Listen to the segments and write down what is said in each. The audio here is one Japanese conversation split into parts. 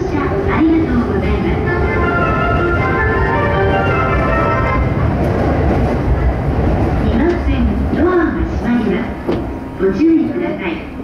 車ありがとうございます。2番線ドアが閉まります。ご注意ください。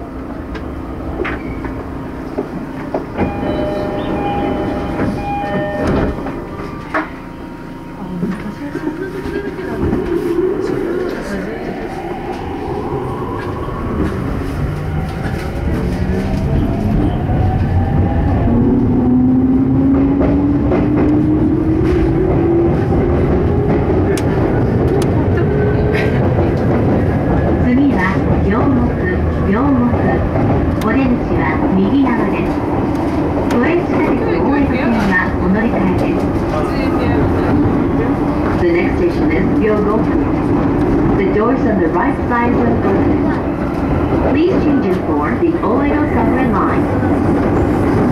The next station is Ryogoku. The doors on the right side will open. Please change in for the Oedo subway line.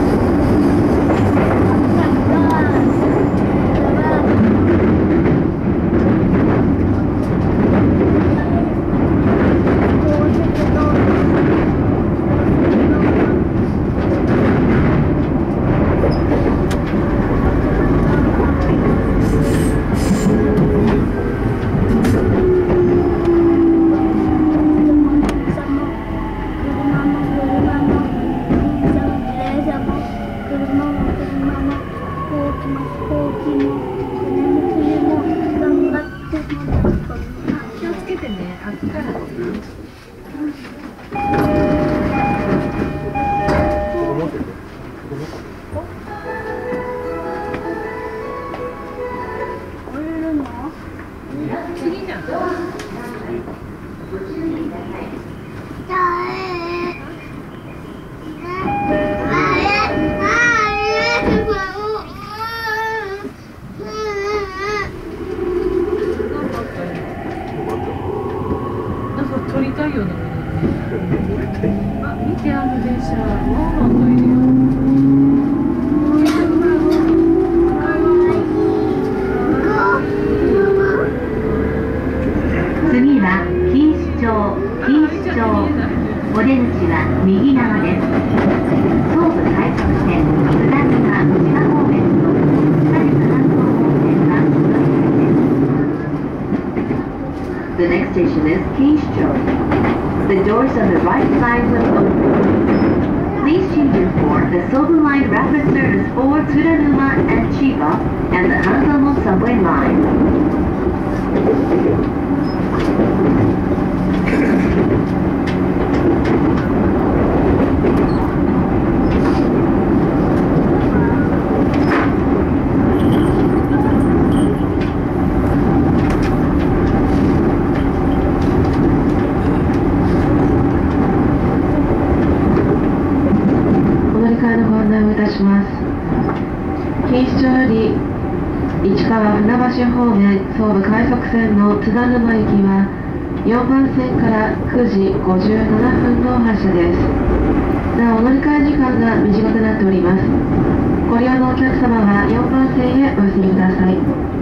お出口は右側です。総武快速線津田沼千葉方面と成田半島方面はお乗り換えです。The next station is Kingshicho. The doors on the right side will open. Please change in for the Sobu Line rapid service for Tsuranuma and Chiba and the Hanzamo subway line. 錦糸町より市川船橋方面総武快速線の津田沼行きは4番線から9時57分の発車です。なお、お乗り換え時間が短くなっております。ご利用のお客様は4番線へお進みください。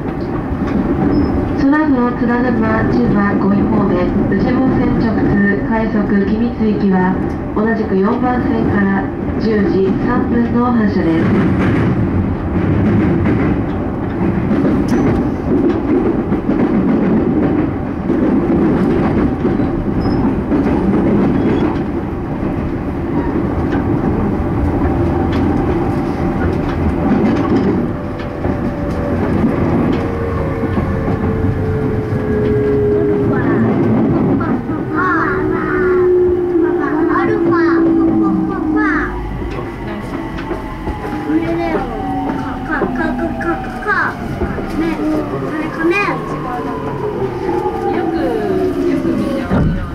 その後の津田沼千葉五井方面内房線直通快速君津行きは同じく4番線から10時3分の発車です。よく見て